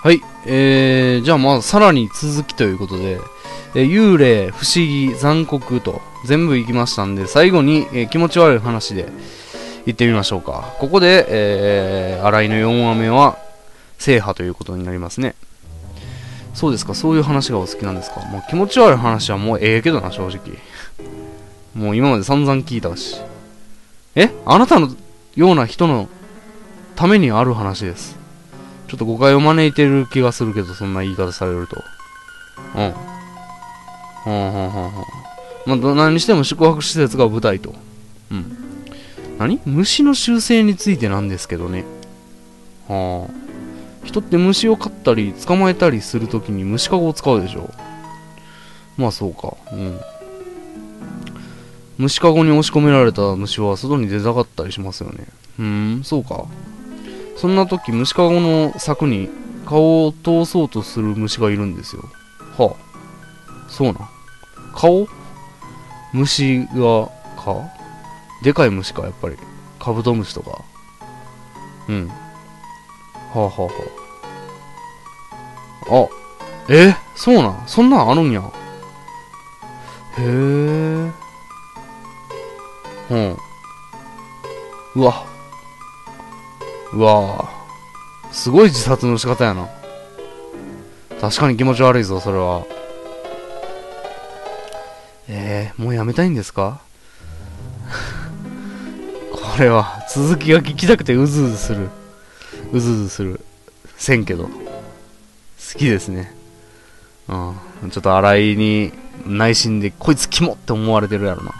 はい、じゃあまあさらに続きということで、幽霊、不思議、残酷と全部行きましたんで、最後に、気持ち悪い話で行ってみましょうか。ここで、新井の4話目は制覇ということになりますね。そうですか、そういう話がお好きなんですか。もう気持ち悪い話はもうええけどな、正直。もう今まで散々聞いたし。あなたのような人のためにある話です。ちょっと誤解を招いてる気がするけど、そんな言い方されると。まあ、何にしても宿泊施設が舞台と。虫の習性についてなんですけどね。人って虫を飼ったり捕まえたりするときに虫かごを使うでしょ。まあそうか。虫かごに押し込められた虫は外に出たかったりしますよね。そうか。そんな時、虫かごの柵に顔を通そうとする虫がいるんですよ。そうなん。顔虫がでかい虫か、やっぱり。カブトムシとか。そうなん。そんなんあるんや。へえ。うわすごい自殺の仕方やな。確かに気持ち悪いぞ、それは。もうやめたいんですか？これは続きが聞きたくてうずうずするせんけど好きですね。ちょっと新井に内心でこいつキモって思われてるやろな。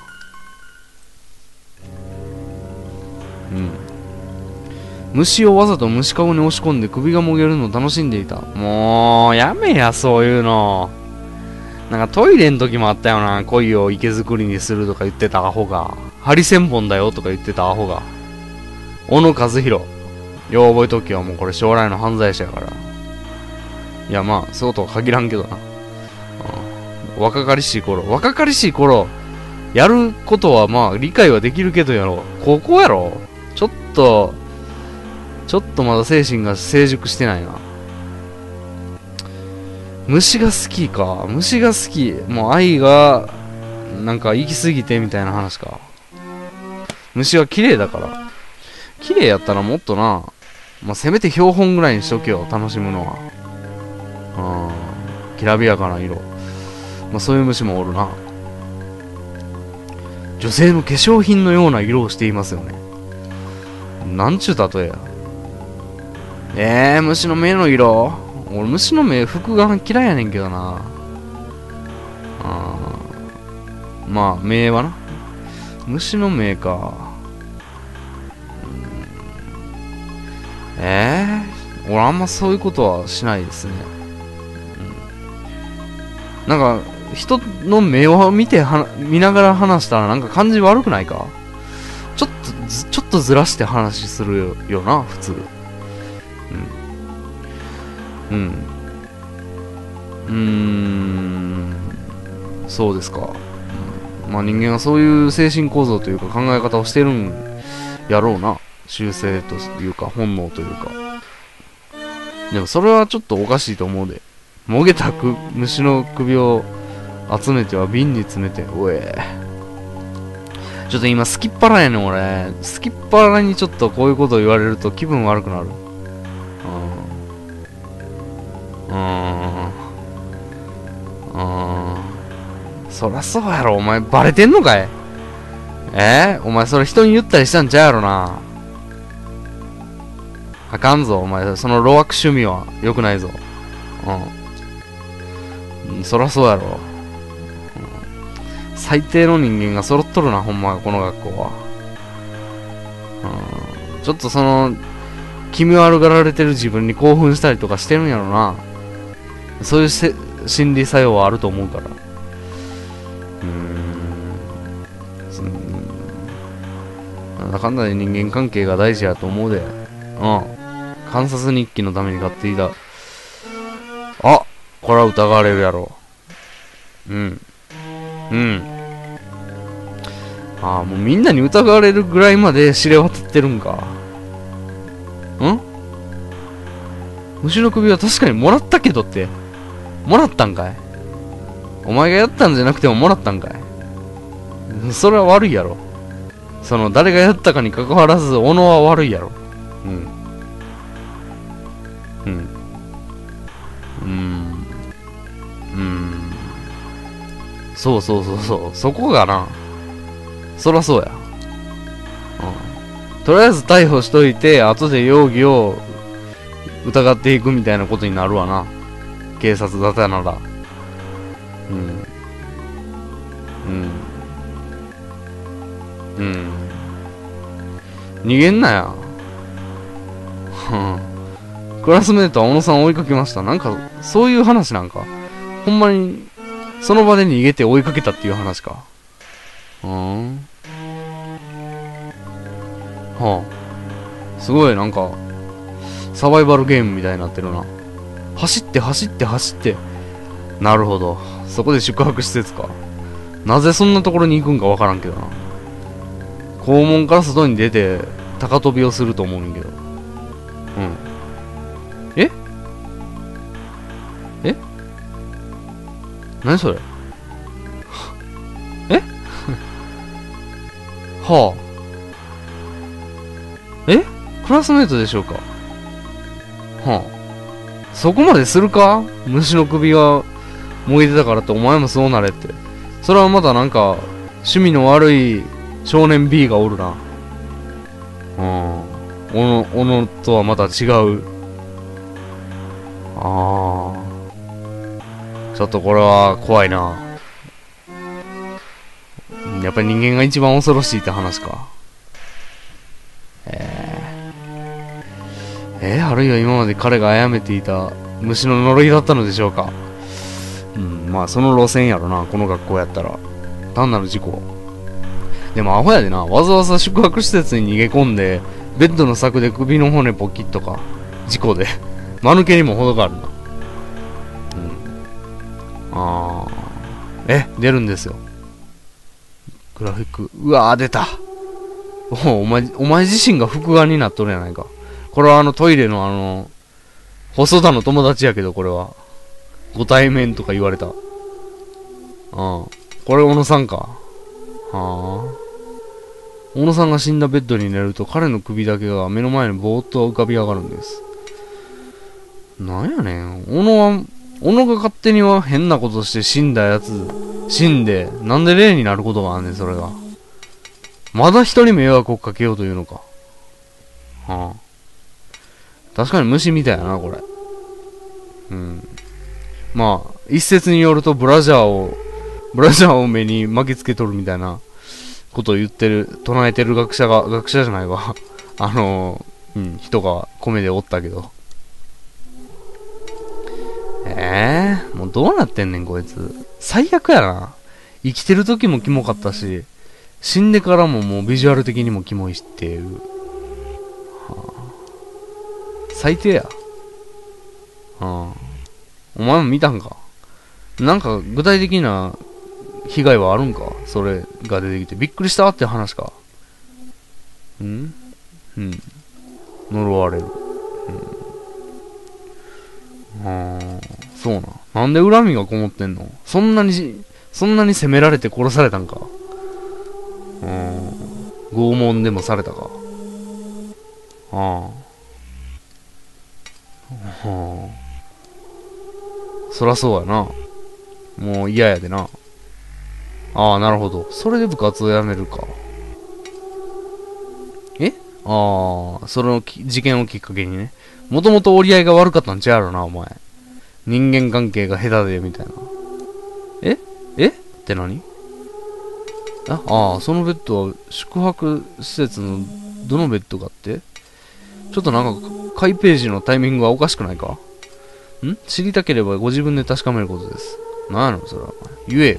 虫をわざと虫かごに押し込んで首がもげるのを楽しんでいた。もうやめや、そういうの。なんかトイレの時もあったよな。恋を池作りにするとか言ってたアホが、ハリセンボンだよとか言ってたアホが、小野和弘。よう覚えときは、もうこれ将来の犯罪者やから。いやまあそうとは限らんけどな。若かりしい頃やることはまあ理解はできるけどやろ。ここやろ。ちょっとまだ精神が成熟してないな。虫が好きか。虫が好き。もう愛がなんか行き過ぎてみたいな話か。虫は綺麗だから。綺麗やったらもっとな、まあ、せめて標本ぐらいにしとけよ、楽しむのは。きらびやかな色。まあそういう虫もおるな。女性の化粧品のような色をしていますよね。なんちゅう例えや。虫の目の色。俺虫の目複眼嫌いやねんけどな。まあ目はな。虫の目か。俺あんまそういうことはしないですね。なんか人の目を見ながら話したらなんか感じ悪くないか。ちょっとずらして話するよな、普通。そうですか。まあ人間はそういう精神構造というか考え方をしてるんやろうな。習性というか本能というか。でもそれはちょっとおかしいと思うで。もげた虫の首を集めては瓶に詰めて、ちょっと今すきっ腹やねん俺。すきっ腹にちょっとこういうことを言われると気分悪くなる。そりゃそうやろ。お前バレてんのかい。お前それ人に言ったりしたんちゃうやろな。あかんぞお前、その老悪趣味は良くないぞ。そりゃそうやろ。最低の人間が揃っとるな、ほんまこの学校は。ちょっとその気味悪がられてる自分に興奮したりとかしてるんやろな。そういう心理作用はあると思うから。なんだかんだで人間関係が大事やと思うで。観察日記のために買っていた。これは疑われるやろ。もうみんなに疑われるぐらいまで知れ渡ってるんか。 虫の首は確かにもらったけどって。もらったんかい？お前がやったんじゃなくてももらったんかい？それは悪いやろ。その、誰がやったかに関わらず、小野は悪いやろ。うん。うん。そうそうそうそう。そこがな。そらそうや。うん。とりあえず逮捕しといて、後で容疑を疑っていくみたいなことになるわな。警察だったなら。うん。うん。逃げんなや。クラスメートは小野さんを追いかけました。なんか、そういう話なんか。ほんまに、その場で逃げて追いかけたっていう話か。はあ。すごい、なんか、サバイバルゲームみたいになってるな。走って走って走って。なるほど。そこで宿泊施設か。なぜそんなところに行くんかわからんけどな。校門から外に出て、高飛びをすると思うんけど。ええ何それえはあ。クラスメートでしょうか？はあ。そこまでするか？虫の首がもげてたからってお前もそうなれって。それはまだなんか、趣味の悪い少年 B がおるな。おのとはまた違う。ちょっとこれは怖いな。やっぱり人間が一番恐ろしいって話か。あるいは今まで彼が殺めていた虫の呪いだったのでしょうか。まあその路線やろな、この学校やったら。単なる事故。でもアホやでな、わざわざ宿泊施設に逃げ込んで、ベッドの柵で首の骨ポキッとか、事故で。間抜けにも程があるな。出るんですよ。グラフィック。うわー、出た。お前自身が複眼になっとるやないか。これはトイレの細田の友達やけど、これは。ご対面とか言われた。これ小野さんか。小野さんが死んだベッドに寝ると彼の首だけが目の前にぼーっと浮かび上がるんです。なんやねん。小野が勝手には変なことして死んで、なんで霊になることがあんねん、それが。まだ人に迷惑をかけようというのか。確かに虫みたいやな、これ。まあ、一説によるとブラジャーを目に巻きつけとるみたいなことを唱えてる学者じゃないわ。人が米でおったけど。もうどうなってんねん、こいつ。最悪やな。生きてる時もキモかったし、死んでからももうビジュアル的にもキモいっていう。最低や。お前も見たんか？なんか具体的な被害はあるんか？それが出てきてびっくりしたって話か。呪われる。そうな。なんで恨みがこもってんの？そんなに責められて殺されたんか？拷問でもされたか？そらそうやな。もう嫌やでな。なるほど。それで部活を辞めるか。その事件をきっかけにね。もともと折り合いが悪かったんちゃうやろな、お前。人間関係が下手で、みたいな。って何？そのベッドは宿泊施設のどのベッドかって？ちょっとなんか、開ページのタイミングはおかしくないか？知りたければご自分で確かめることです。なんやのそれは。言えよ。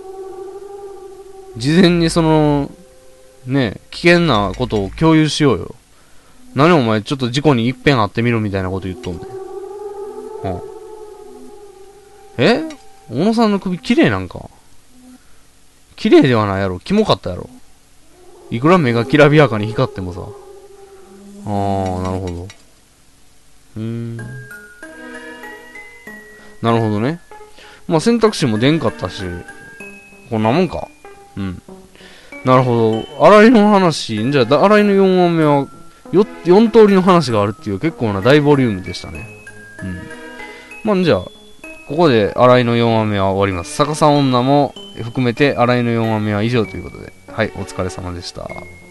事前に危険なことを共有しようよ。何お前ちょっと事故に一遍会ってみろみたいなこと言っとんねん。小野さんの首綺麗なんか？綺麗ではないやろ。キモかったやろ。いくら目がきらびやかに光ってもさ。なるほど。 なるほどね。まあ選択肢も出んかったし、こんなもんか。うん。なるほど。新井の話、じゃあ、新井の4話目は4通りの話があるっていう結構な大ボリュームでしたね。うん。まあ、じゃあ、ここで新井の4話目は終わります。逆さ女も含めて新井の4話目は以上ということで。はい、お疲れ様でした。